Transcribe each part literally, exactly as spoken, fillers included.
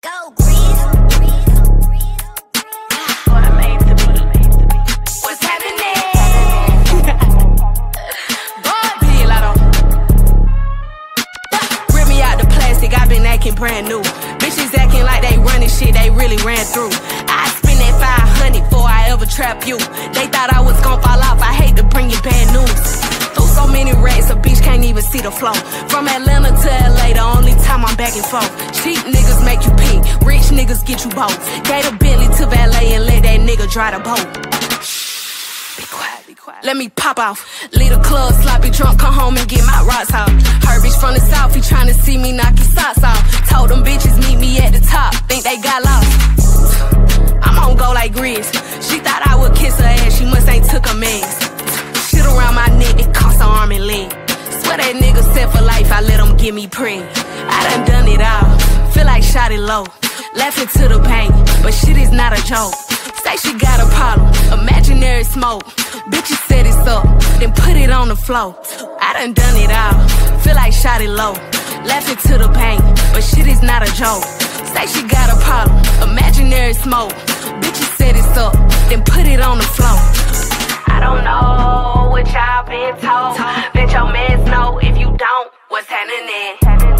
Go, Grizz. Oh, I made the beat. What's happening? Bardi, Latto. Rip me out the plastic, I been acting brand new. Bitches acting like they running shit they really ran through. I spend that five hundred before I ever trap you. They thought I was gon' fall off, I hate to bring you bad news. Through so many racks, a bitch can't even see the flow. From Atlanta to L A, the only time I'm back and forth. Cheap niggas make you pick, rich niggas get you both. Gave a Bentley to valet and let that nigga dry the boat. Be quiet, be quiet. Let me pop off. Leave the club, sloppy drunk, come home and get my rocks off. Her bitch from the south, he tryna see me knock his socks off. Told them bitches meet me at the top, think they got lost. I'm on go like Grizz. She thought I would kiss her ass, she must ain't took a mess. Shit around my neck, it cost her arm and leg. Swear that nigga set for life, I let him get me preg. I done done it all, feel like shot it low. Laughing to the pain, but shit is not a joke. Say she got a problem, imaginary smoke. Bitches set it up, then put it on the floor. I done done it all, feel like shot it low. Laughing to the pain, but shit is not a joke. Say she got a problem, imaginary smoke. Bitches set it up, then put it on the floor. I don't know what y'all been told. Bet your mans know if you don't, what's happening?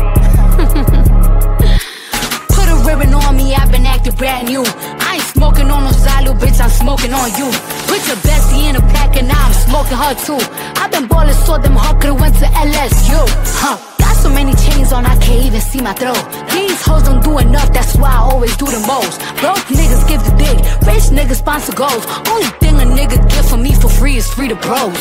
Put a ribbon on me, I've been acting brand new. I ain't smoking on no Zalo, bitch, I'm smoking on you. Put your bestie in a pack and now I'm smoking her too. I've been ballin' so them hard could've went to L S U. Huh. Got so many chains on, I can't even see my throat. These hoes don't do enough, that's why I always do the most. Broke niggas give the dick, rich niggas sponsor goals. Only thing a nigga get from me for free is free to bros.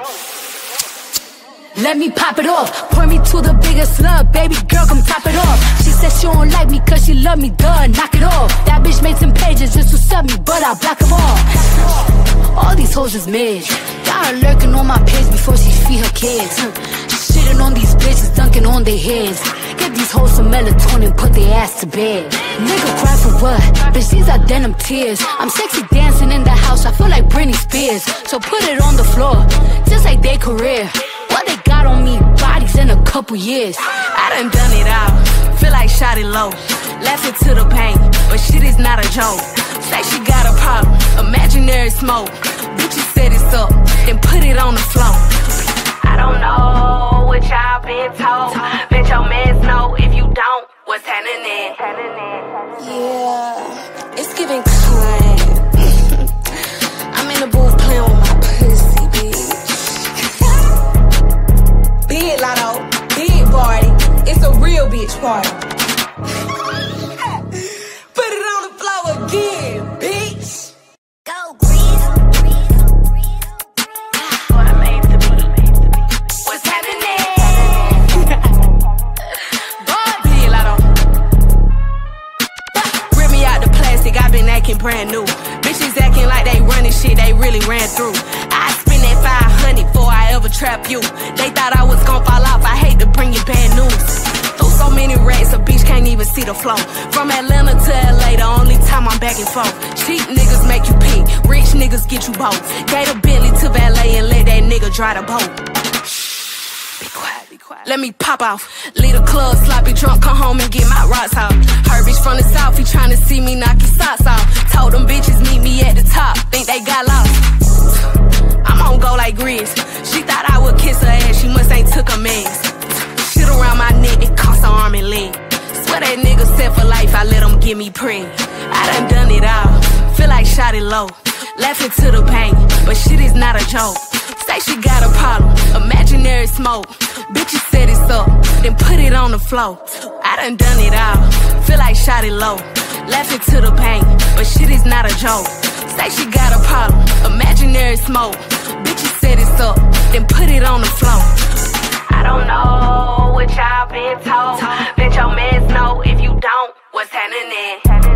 Let me pop it off, point me to the biggest slug, baby girl, come top it off. She said she don't like me cause she love me, duh, knock it off. That bitch made some pages just to sub me, but I block them all. All these hoes is mid, got her lurking on my page before she feed her kids. Shitting on these bitches, dunking on their heads. Get these hoes some melatonin, put their ass to bed. Nigga cry for what? Bitch, these are denim tears. I'm sexy dancing in the house, I feel like Britney Spears. So put it on the floor, just like their career. What they got on me, bodies in a couple years. I done done it all, feel like shot it low. Laughing to the pain, but shit is not a joke. Say she got a problem, imaginary smoke. Bitches set it up, then put it on the floor. I don't know what y'all been told. Bet your mans know if you don't, what's happening? Yeah, it's giving kind. I'm in the booth playing with my pussy, bitch. Big Latto, big Bardi, it's a real bitch party. Put it on the floor again, bitch. Go, Grizz. Oh, I made the beat. What's happening? Bardi, Latto. Rip me out the plastic, I been acting brand new. Bitches acting like they running shit they really ran through. I spend that five hundred before I ever trap you. They thought I was gon' fall off, I hate to bring you bad news. Through so many racks, a bitch can't even see the flow. From Atlanta to L A, the only time I'm back and forth. Cheap niggas make you pick, rich niggas get you both. Gave a Bentley to valet and let that nigga dry the boat. Be quiet, be quiet. Let me pop off. Leave the club, sloppy drunk, come home and get my rocks off. Her bitch from the south, he tryna see me knock his socks off. Told them bitches meet me at the top, think they got lost. I'm on go like Grizz. She thought I would kiss her ass, she must ain't took a mess. Shit around my neck, it cost her arm and leg. Swear that nigga set for life, I let him get me preg. I done done it all, feel like shot it low. Laughing to the pain, but shit is not a joke. Say she got a problem, imaginary smoke. Bitches set it up, then put it on the floor. I done done it all, feel like shot it low. Laughing to the pain, but shit is not a joke. Say she got a problem, imaginary smoke. Bitches set it up, then put it on the floor. I don't know what y'all been told. Bet your mans know if you don't, what's happening?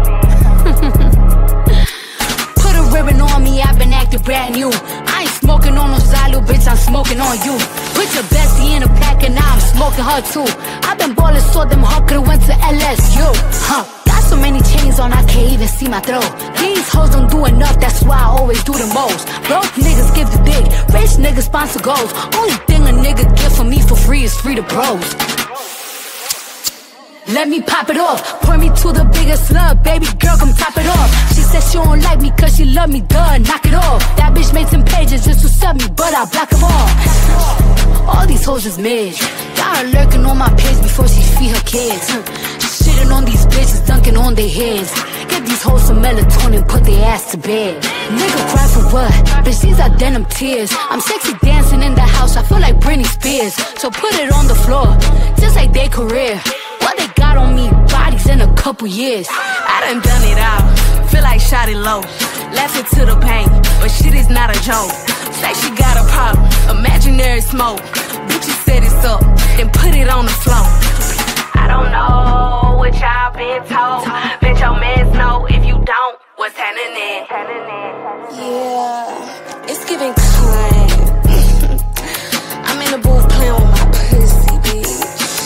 Put a ribbon on me, I've been acting brand new. I ain't smoking on no Zalo, bitch, I'm smoking on you. Put your bestie in a pack and now I'm smoking her too. I've been ballin' so them hard could've went to L S U. Huh. Got so many chains on, I can't even see my throat. These hoes don't do enough, that's why I always do the most. Broke niggas give the dick, rich niggas sponsor goals. Only thing a nigga get from me for free is free to bros. Let me pop it off, pour me to the biggest slug, baby girl, come top it off. She said she don't like me cause she love me, duh, knock it off. That bitch made some pages just to sub me, but I block them all. All these hoes is mid, got her lurking on my page before she feed her kids. Shitting on these bitches, dunking on their heads. Get these hoes some melatonin, put their ass to bed. Nigga cry for what? Bitch, these are denim tears. I'm sexy dancing in the house, I feel like Britney Spears. So put it on the floor, just like their career. What they got on me, bodies in a couple years. I done done it all, feel like shot it low. Left it to the pain, but shit is not a joke. Say she got a problem, imaginary smoke. Bitches set it up, then put it on the floor. I don't know what y'all been told. Bet your mans know if you don't, what's happening? Yeah, it's giving clean. I'm in the booth playing with my pussy, bitch.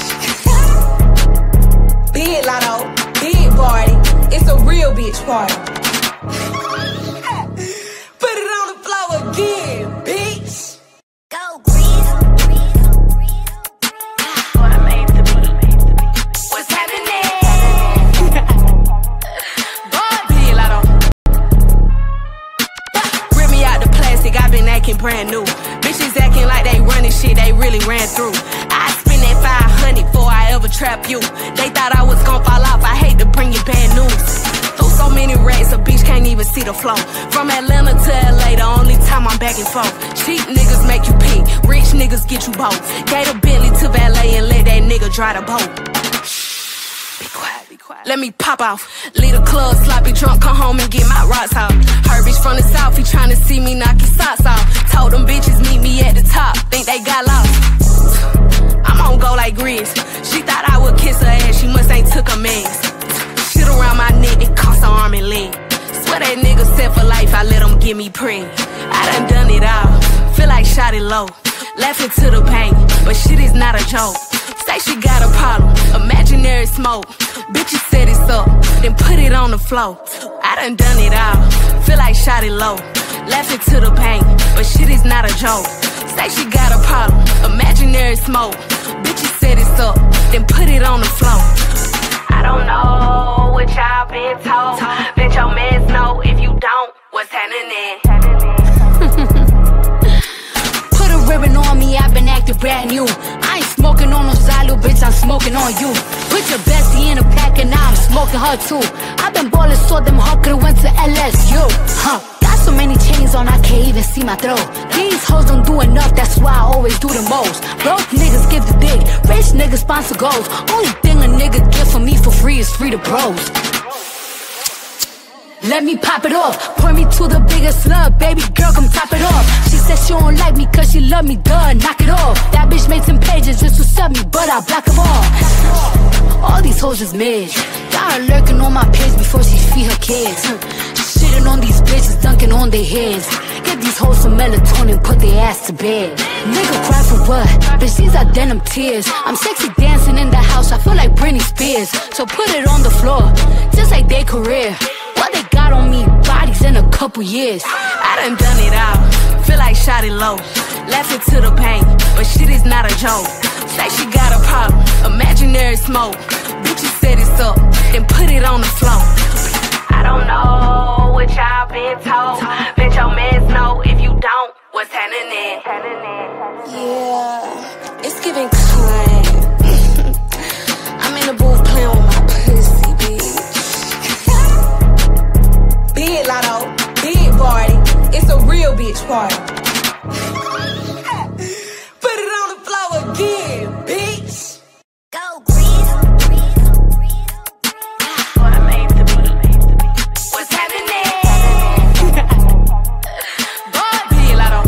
Big Latto, big Bardi, it's a real bitch party. Put it on the floor again, bitch. Go, Grizz. What I made the beat. What's happening? Big Latto. Rip me out the plastic, I been acting brand new. Bitches acting like they running shit, they really ran through. I spend that five hundred before I ever trap you. They thought I was gon' fall off, I hate to bring you bad news. Through so many racks, a bitch can't even see the flow. From Atlanta to L A, the only time I'm back and forth. Cheap niggas make you pee, rich niggas get you both. Gave a Bentley to valet and let that nigga dry the boat. Be quiet, be quiet. Let me pop off. Leave the club, sloppy drunk, come home and get my rocks off. Her bitch from the south, he tryna see me knock his socks off. Told them bitches meet me at the top, think they got lost. I'm on go like Grizz. She thought I would kiss her ass, she must ain't took a mess. Shit around my neck, it cost an arm and leg. Swear that nigga set for life, I let him get me preg. I done done it all, feel like shot it low. Laughing to the pain, but shit is not a joke. Say she got a problem, imaginary smoke. Bitches set it up, then put it on the floor. I done done it all, feel like shot it low. Laughing to the pain, but shit is not a joke. Say she got a problem, imaginary smoke. Bitches set it up, then put it on the floor. I don't know what y'all been told. Bet your mans know if you don't, what's happening? Put a ribbon on me, I've been acting brand new. I ain't smoking on no side, little bitch, I'm smoking on you. Put your bestie in a pack and now I'm smoking her too. I've been ballin' so them hard could've went to L S U. Huh. So many chains on, I can't even see my throat. These hoes don't do enough, that's why I always do the most. Broke niggas give the dick, rich niggas sponsor goals. Only thing a nigga get from me for free is free to bros. Let me pop it off, pour me to the biggest slug, baby girl, come top it off. She said she don't like me cause she love me, duh, knock it off. That bitch made some pages just to sub me, but I block them all. All these hoes is mid, got her lurking on my page before she feed her kids. Shitting on these bitches, dunking on their heads. Get these hoes some melatonin, put their ass to bed. Nigga cry for what? Bitch, these are denim tears. I'm sexy dancing in the house, I feel like Britney Spears. So put it on the floor, just like their career. What they got on me, bodies in a couple years. I done done it all, feel like shot it low. Laughing to the pain, but shit is not a joke. Say she got a problem, imaginary smoke. Bitches set it up, then put it on the floor. I don't know what y'all been told. Bet your mans know if you don't, what's happening? Yeah, it's giving clean. I'm in the booth playing with my pussy, bitch. Big Latto, big Bardi, it's a real bitch party. Put it on the floor again, bitch. Go, Grizz. What I made the beat. What's happening? Big Latto.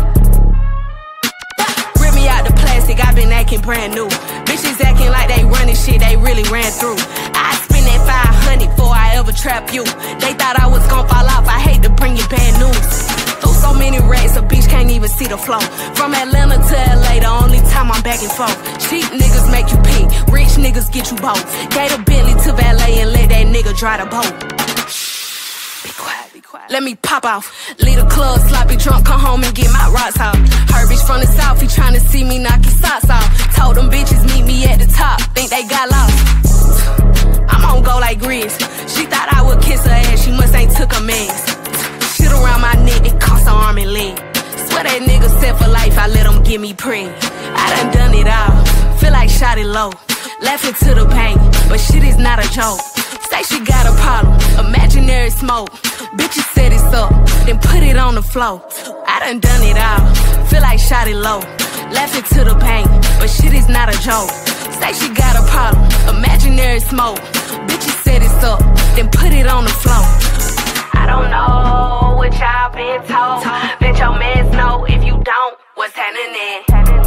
Rip me out the plastic, I been acting brand new. Bitches acting like they running shit, they really ran through. I spend that five hundred before I ever trap you. They thought I was gon' fall off, I hate to bring you bad news. Through so many racks, a bitch can't even see the flow. From Atlanta to L A, the only time I'm back and forth. Cheap niggas make you pee, rich niggas get you both. Gave a Bentley to valet and let that nigga dry the boat. Be quiet, be quiet. Let me pop off. Leave the club, sloppy drunk, come home and get my rocks off. Her bitch from the south, he tryna see me knock his socks off. Told them bitches meet me at the top, think they got lost. I'm on go like Grizz. She thought I would kiss her ass, she must ain't took a mess. Shit around my neck, it cost her arm and leg. Swear that nigga set for life, I let him get me preg. I done done it all, feel like shot it low. Laughing to the pain, but shit is not a joke. Say she got a problem, imaginary smoke. Bitches set it up, then put it on the floor. I done done it all, feel like shot it low. Laughing to the pain, but shit is not a joke. Say she got a problem, imaginary smoke. Bitches set it up, then put it on the floor. I don't know what y'all been told. Bet your mans know if you don't, what's happening?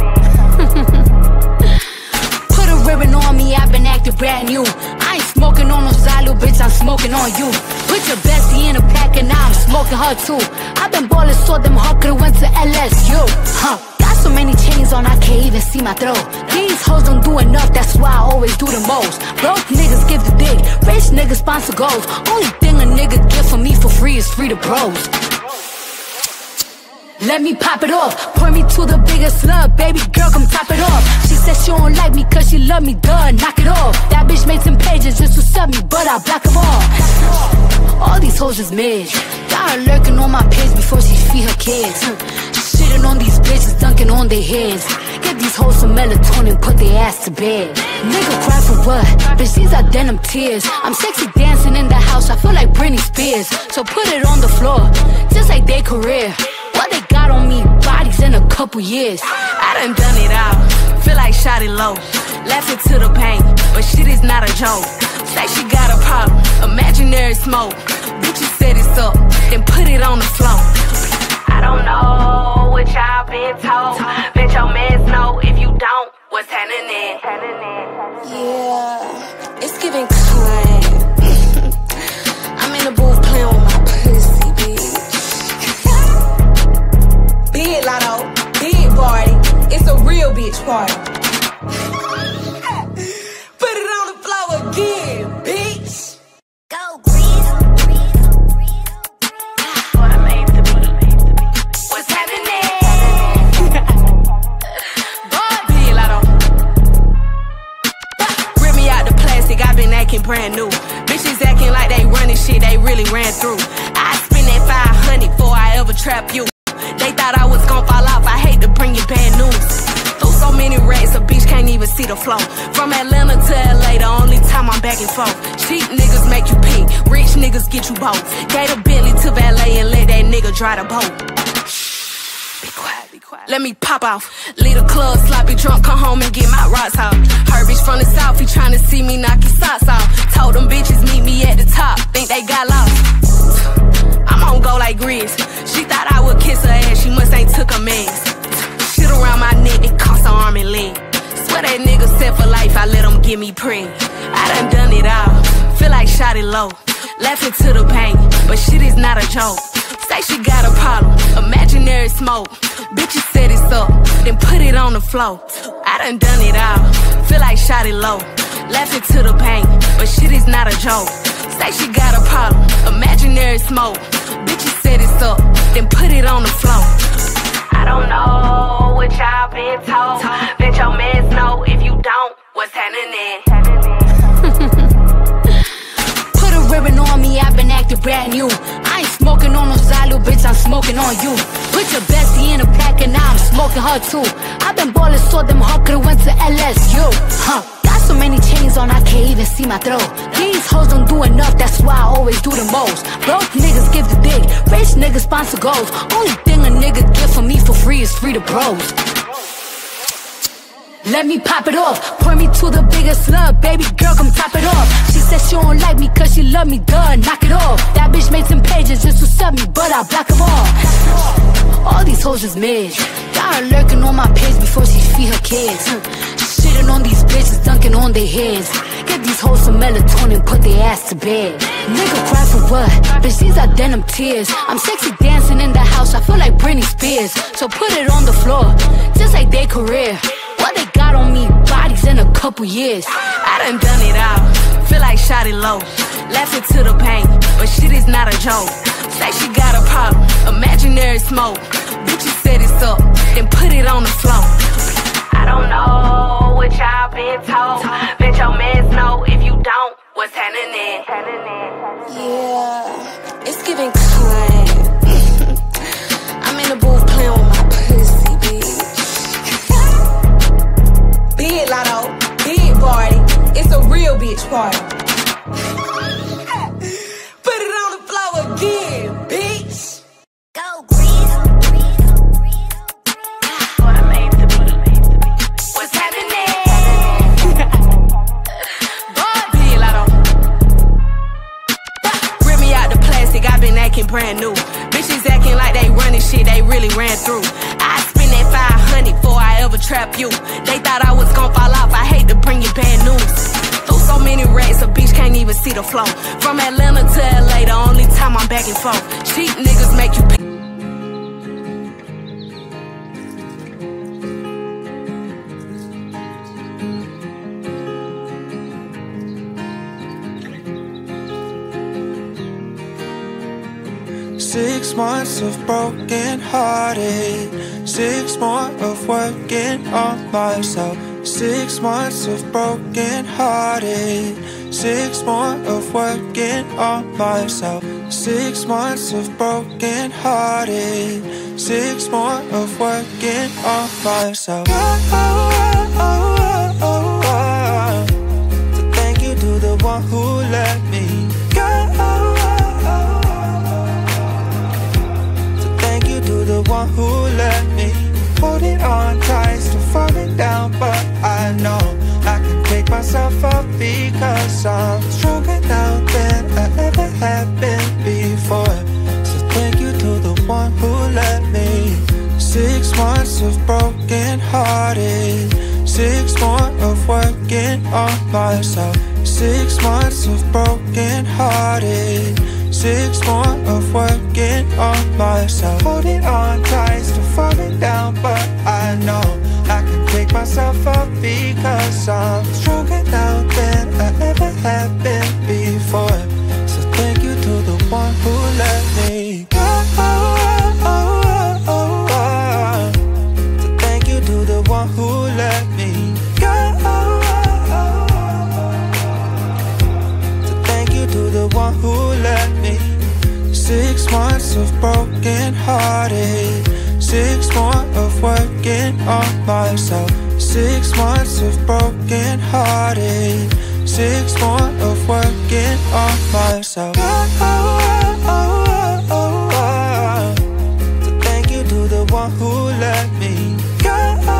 Put a ribbon on me, I've been acting brand new. I ain't smoking on no side, little bitch, I'm smoking on you. Put your bestie in a pack and now I'm smoking her too. I've been ballin', so them hawk could've went to L S U. Huh. Got so many chains on, I can't even see my throat. These hoes don't do enough, that's why I always do the most. Broke niggas give the dick, rich niggas sponsor goals. Only thing a nigga get from me for free is free to bros. Let me pop it off, point me to the biggest slug. Baby girl, come top it off. She said she don't like me cause she love me, duh, knock it off. That bitch made some pages just to sub me, but I block them all. All these hoes is mid. Got her lurking on my page before she feed her kids. Shitting on these bitches, dunking on their heads. Get these hoes some melatonin, put their ass to bed. Nigga cry for what? Bitch, these are denim tears. I'm sexy dancing in the house, I feel like Britney Spears. So put it on the floor, just like their career. What they got on me, bodies in a couple years. I done done it all, feel like shot it low. Laughing to the pain, but shit is not a joke. Say she got a problem, imaginary smoke. Bitches set it up, then put it on the floor. I don't know what y'all been told. Bet your mans know if you don't, what's happening? Yeah, it's giving clang. I'm in the booth playing with my pussy, bitch. Big Latto, big Bardi, it's a real bitch party. Put it on the floor again, bitch. Go, Grizz. What I made to be. What's happening? Big Latto. Rip me out the plastic, I been acting brand new. Bitches acting like they running shit, they really ran through. I spend that five hundred before I ever trap you. They thought I was gon' fall off, I hate to bring you bad news. Through so many racks, a bitch can't even see the flow. From Atlanta to L A, the only time I'm back and forth. Cheap niggas make you pick, rich niggas get you both. Gave a Bentley to valet and let that nigga dry the boat. Shh, be quiet, be quiet. Let me pop off, leave the club sloppy drunk, come home and get my rocks off. Her bitch from the south, he tryna see me knock his socks off. Told them bitches meet me at the top, think they got lost. I'm on go like Grizz. She thought I would kiss her ass, she must ain't took a mess. Shit around my neck, it cost her arm and leg. Swear that nigga set for life, I let him get me preg. I done done it all, feel like shot it low. Laughing to the pain, but shit is not a joke. Say she got a problem, imaginary smoke. Bitches set it up, then put it on the floor. I done done it all, feel like shot it low. Laughing to the pain, but shit is not a joke. Say she got a problem, imaginary smoke. Bitches set it up, then put it on the floor. I don't know what y'all been told. Bet your mans know if you don't, what's happening? Put a ribbon on me, I've been acting brand new. I ain't smoking on no side, little bitch, I'm smoking on you. Put your bestie in a pack and now I'm smoking her too. I've been ballin', so them hawk could've went to L S U. Huh. So many chains on, I can't even see my throat. These hoes don't do enough, that's why I always do the most. Broke niggas give the dick, rich niggas sponsor goals. Only thing a nigga get from me for free is free to bros. Let me pop it off, point me to the biggest slug. Baby girl, come top it off. She said she don't like me cause she love me, duh, knock it off. That bitch made some pages just to sub me, but I block them all. All these hoes is mid. Got her lurking on my page before she feed her kids. Shitting on these bitches, dunking on their heads. Get these hoes some melatonin, put their ass to bed. Nigga cry for what? Bitch, these are denim tears. I'm sexy dancing in the house, I feel like Britney Spears. So put it on the floor, just like their career. What they got on me, bodies in a couple years. I done done it all, feel like shot it low. Laughing to the pain, but shit is not a joke. Say she got a problem, imaginary smoke. Bitches set it up, then put it on the floor. I I don't know what y'all been told. Bet your mans know if you don't, what's happening? Yeah, it's giving kind. I'm in the booth playing with my pussy, bitch. Big Latto, big Bardi. It's a real bitch party. Put it on the floor again, bitch. Go, Grizz. What I made to be. What's happening? Big Latto. Rip me out the plastic, I been acting brand new. Bitches acting like they running shit, they really ran through. I spend that five hundred before I ever trap you. They thought I was gon' fall off, I hate to bring you bad news. Through so many racks, a bitch can't even see the flow. From Atlanta to L A, the only time I'm back and forth. Cheap niggas make you pay. Six months of broken hearted, six more of working on myself. Six months of broken hearted, six more of working on myself. Six months of broken hearted, six more of working on myself. Oh, oh, oh, oh, oh, oh. So thank you to the one who let me go. To the one who let me hold it on tight, still falling down, but I know I can pick myself up because I'm stronger now than I ever have been before. So thank you to the one who let me. Six months of broken hearted, six more of working on myself. Six months of broken hearted, six more of working on myself. Holding on tight, still falling down, but I know I can pick myself up because I'm stronger now than I ever have been before. So thank you to the one who let me go. Oh, oh, oh, oh, oh. So thank you to the one who let me go. So thank you to the one who let me. Six months of broken hearted, six more of working on myself. Six months of broken hearted, six more of working on myself. Oh, oh, oh, oh, oh, oh. So thank you to the one who let me go.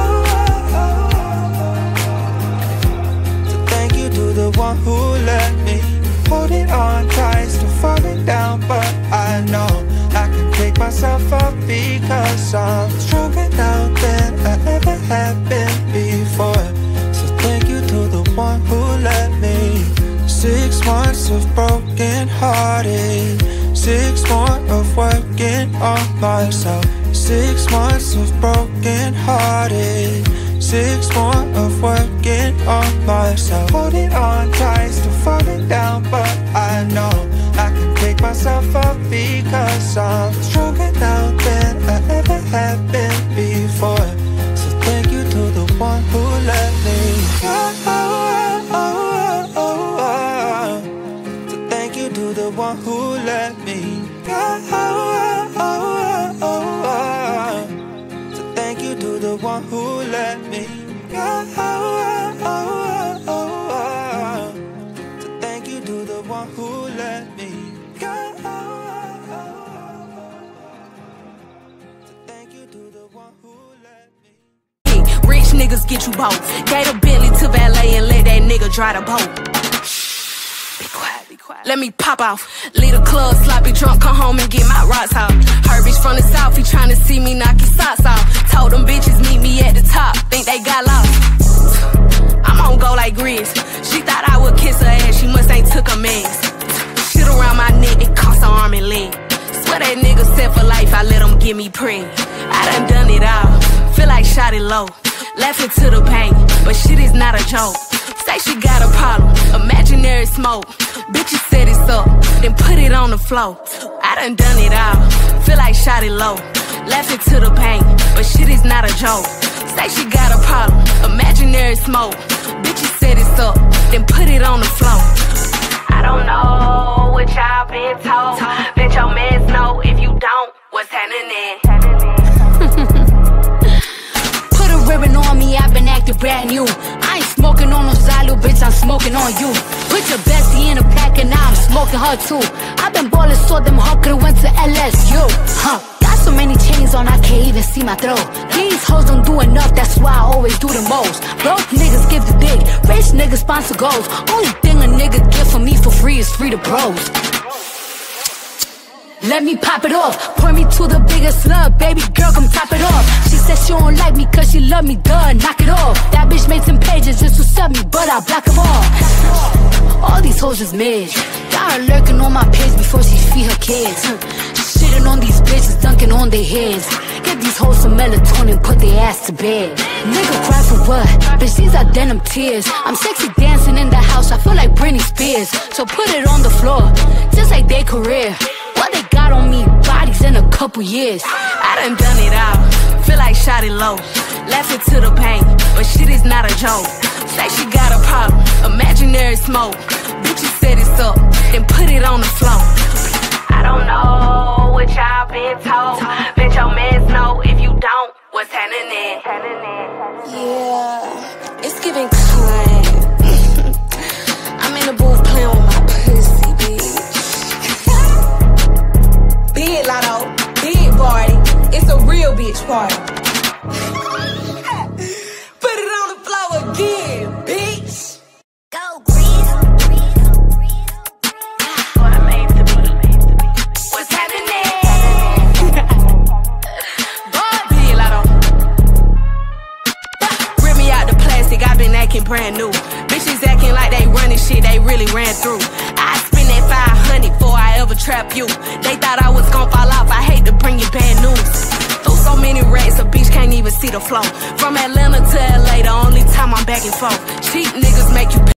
So thank you to the one who let me hold it on tight, still falling down, but I know I can pick myself up because I'm stronger now than I ever have been before. So thank you to the one who let me. Six months of broken hearted, six more of working on myself. Six months of broken hearted, six more of working on myself. Holding on tight, still falling down, but I know I can pick myself up because I'm stronger now than I ever have been before. So thank you to the one who let me. Oh, oh, oh, oh, oh. So thank you to the one who let me. Oh, oh, oh, oh, oh. So thank you to the one who let me. Oh, oh, oh, oh, oh. So thank you to the one who let me. Oh, oh, oh, oh. So thank you to the one who let me. Rich niggas get you both. Gave a Bentley to valet and let that nigga drive the boat. Be quiet, be quiet. Let me pop off. Leave the club, sloppy drunk, come home and get my rocks off. Her bitch from the south, he tryna see me knock his socks off. Told them bitches meet me at the top, think they got lost. I'm on go like Grizz. She thought I would kiss her ass, she must ain't took a mess. Shit around my neck, it cost her arm and leg. Swear that nigga set for life, I let him get me preg. I done done it all, feel like shot it low. Laughing to the pain, but shit is not a joke. Say she got a problem, imaginary smoke. Bitches set it up, then put it on the floor. I done done it all, feel like shot it low. Laughing to the pain, but shit is not a joke. Say she got a problem, imaginary smoke. Bitch, you set it up, then put it on the floor. I don't know what y'all been told. Bet your mans know if you don't, what's happening? Put a ribbon on me, I've been acting brand new. I ain't smoking on no Zalo, bitch, I'm smoking on you. Put your bestie in a pack and now I'm smoking her too. I've been ballin', so them hawk could've went to L S U. Huh. Got so many chains on, I can't even see my throat. These hoes don't do enough, that's why I always do the most. Broke niggas give the dick, rich niggas sponsor goals. Only thing a nigga get from me for free is free to bros. Let me pop it off, pour me to the biggest slug. Baby girl, come top it off. She said she don't like me cause she love me, duh, knock it off. That bitch made some pages just to sub me, but I block them all. All these hoes is mid. Got her lurking on my page before she feed her kids. Shitting on these bitches, dunking on their heads. Get these hoes some melatonin, put their ass to bed. Nigga cry for what? Bitch, these are denim tears. I'm sexy dancing in the house, I feel like Britney Spears. So put it on the floor, just like their career. What they got on me, bodies in a couple years. I done done it all, feel like shot it low. Laughing to the pain, but shit is not a joke. Say she got a problem, imaginary smoke. Bitch, you set it up, then put it on the floor. I don't know what y'all been told. Bet your mans know if you don't, what's happening? Yeah, it's giving climb. I'm in the booth playing with my pussy, bitch. Big Latto, big Bardi, it's a real bitch party. Put it on the floor again, bitch. Go, Grizz. What I made to be. What's happening? Big Latto. Rip me out the plastic, I been acting brand new. Bitches acting like they running shit, they really ran through. I spend that five hundred before I ever trap you. They thought I was gon' fall off, I hate to bring you bad news. Through so many racks, a bitch can't even see the flow. From Atlanta to L A, the only time I'm back and forth. Cheap niggas make you pay.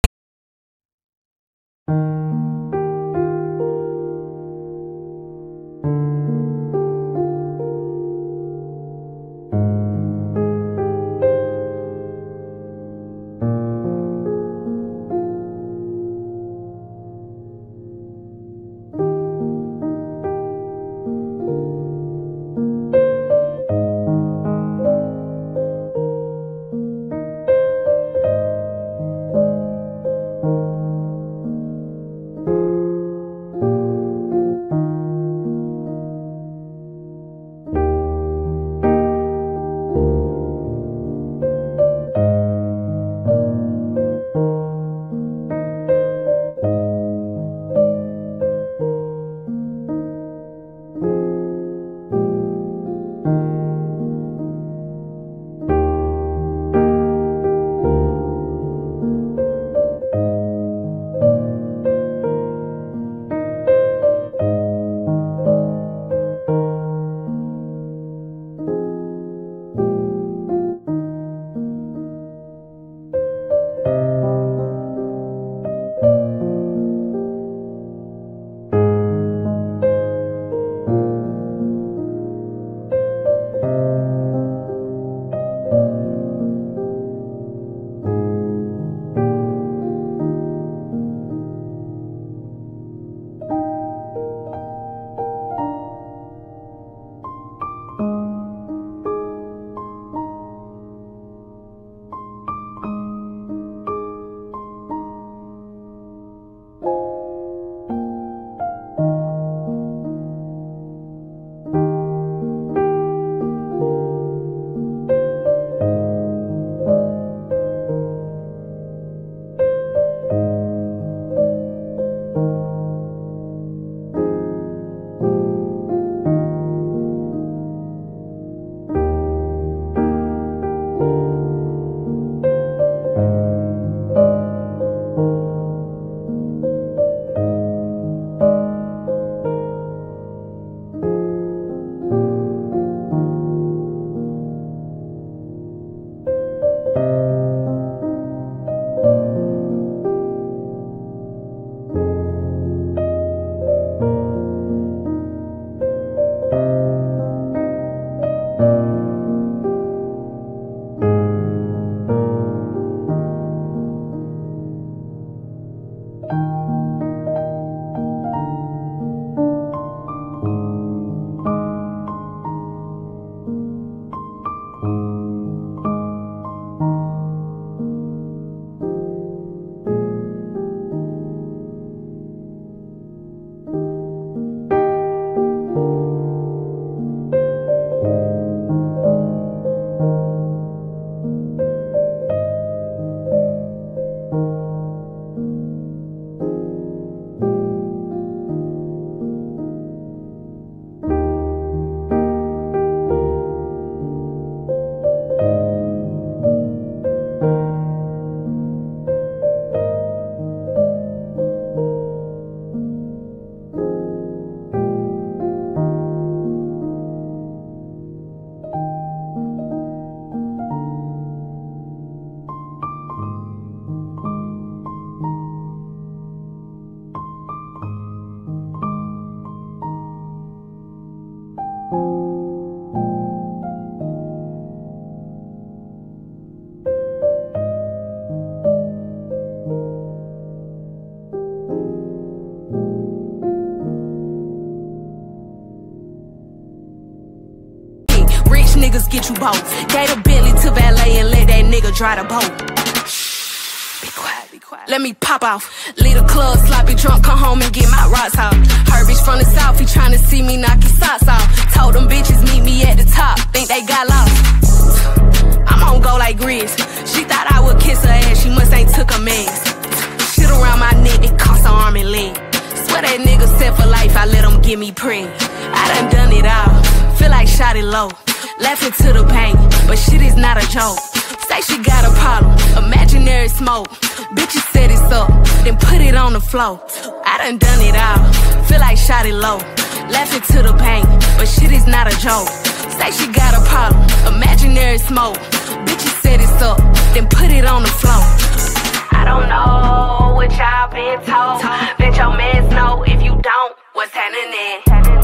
niggas get you both. Gave the Bentley to valet and let that nigga dry the boat. Be quiet, be quiet. Let me pop off. Leave the club, sloppy drunk, come home and get my rocks off. Her bitch from the south, he tryna see me knock his socks off. Told them bitches meet me at the top, think they got lost. I'm on go like Grizz. She thought I would kiss her ass, she must ain't took a mess. Shit around my neck, it cost her arm and leg. Swear that nigga set for life, I let him get me preg. I done done it all, feel like shot it low. Laughing to the pain, but shit is not a joke. Say she got a problem, imaginary smoke. Bitches set it up, then put it on the floor. I done done it all, feel like shot it low. Laughing to the pain, but shit is not a joke. Say she got a problem, imaginary smoke. Bitches set it up, then put it on the floor. I don't know what y'all been told. Bet your mans know if you don't, what's happening?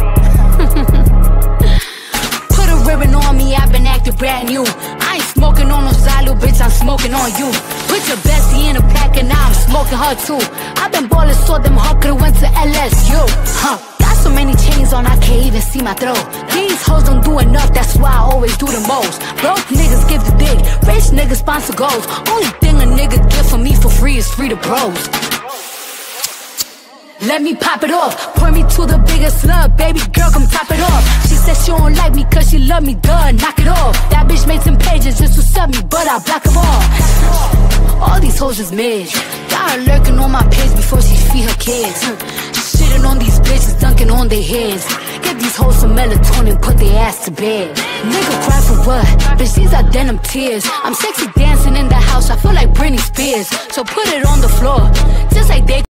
Put a ribbon on me, I've been acting brand new. I ain't smoking on no Zalo, bitch, I'm smoking on you. Put your bestie in a pack and now I'm smoking her too. I've been ballin' so them hard could've went to L S U. Huh. Got so many chains on, I can't even see my throat. These hoes don't do enough, that's why I always do the most. Broke niggas give the dick, rich niggas sponsor goals. Only thing a nigga get from me for free is free to bros. Let me pop it off, pour me to the biggest slug. Baby girl, come top it off. She said she don't like me cause she love me, duh, knock it off. That bitch made some pages just to sub me, but I block them all. All these hoes is mid. Got her lurking on my page before she feed her kids. Shitting on these bitches, dunking on their heads. Get these hoes some melatonin, put their ass to bed. Nigga cry for what? Bitch, these are denim tears. I'm sexy dancing in the house, I feel like Britney Spears. So put it on the floor, just like they